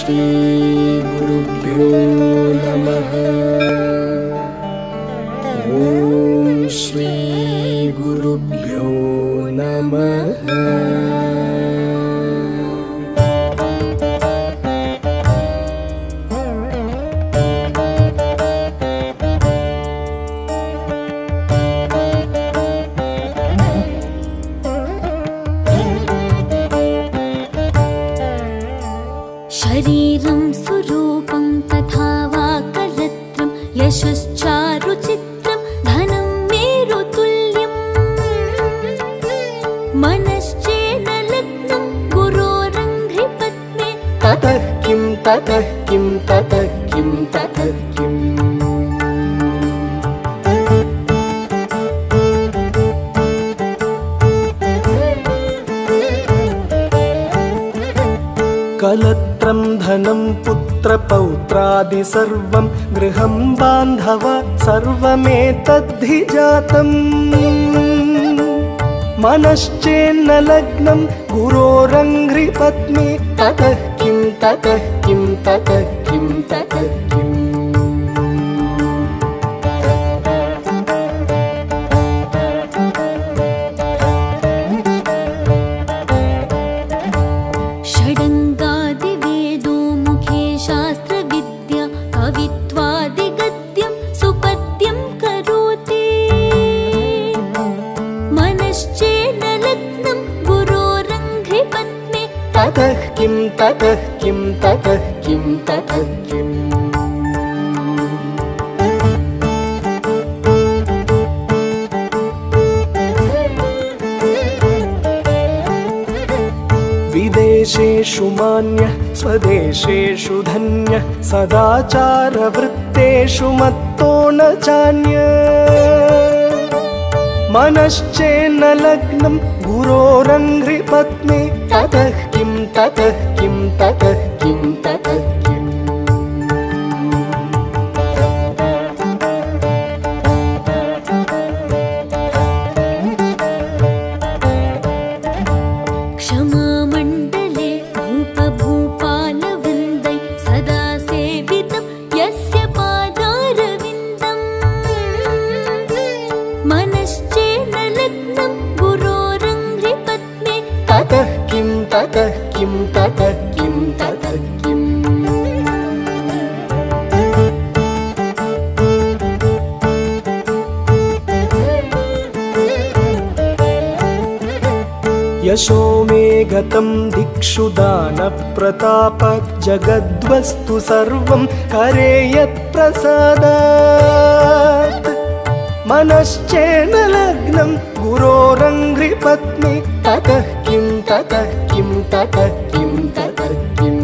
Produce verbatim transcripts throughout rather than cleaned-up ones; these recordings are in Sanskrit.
श्रीगुरुभ्यो नमः। ॐ श्रीगुरुभ्यो नमः। शरीरं सुरूपं तथा वा करत्रं यशश्चारुचित्रं धनं मेरुतुल्यं मनश्चेन लग्नं गुरोरङ्घ्रिपद्मे ततः किं ततः किं ततः किं ततः किम् कलत्रं धनं पुत्रपौत्रादि सर्वं गृहं बान्धव सर्वमेतद्धि जातम् मनश्चेन्न लग्नं गुरोरङ्घ्रिपद्मे ततः किं ततः किं ततः किं ततः किम् कवित्वादिगद्यं सुपद्यं करोति मनश्चेन लग्नं गुरोरङ्घ्रिपद्मे ततः किं ततः किं ततः किं ततः किम् विदेशेषु मान्यः स्वदेशेषु धन्यः सदाचारवृत्तेषु मत्तो न चान्यः मनश्चेन्न लग्नं गुरोरङ्घ्रिपद्मे ततः किं ततः किं ततः किं ततः किम् मनश्चेन लग्नं गुरोरङ्घ्रिपद्मे ततः किं ततः किं ततः किं ततः किम् यशो मे गतं दिक्षु दानप्रतापात् जगद्वस्तु सर्वं करे यत्प्रसादात् मनश्चेन लग्नं गुरोरङ्घ्रिपद्मे ततः किं ततः किं ततः किं ततः किम्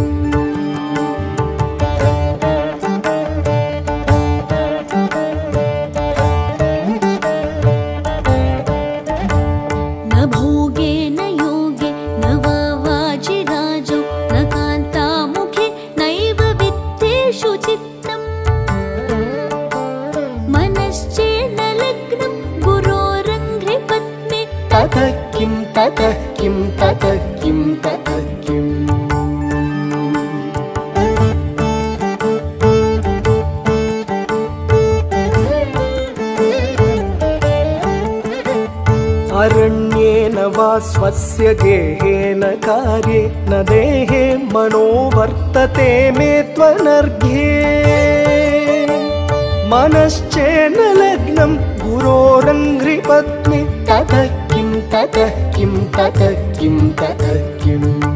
न भोगे न योगे न वा वाजिराजो न कान्तामुखे नैव वित्तेषु चित्तम् मनश्चेन लग्नं गुरोरङ्घ्रिपद्मे ततः किं ततः किं ततः किं ततः किम् अरण्येन वा स्वस्य गेहेन कार्ये न देहे मनो वर्तते मे त्वनर्घ्ये मनश्चेन लग्नं गुरोरङ्घ्रिपद्मे ततः किं ततः किं ततः किं ततः किम्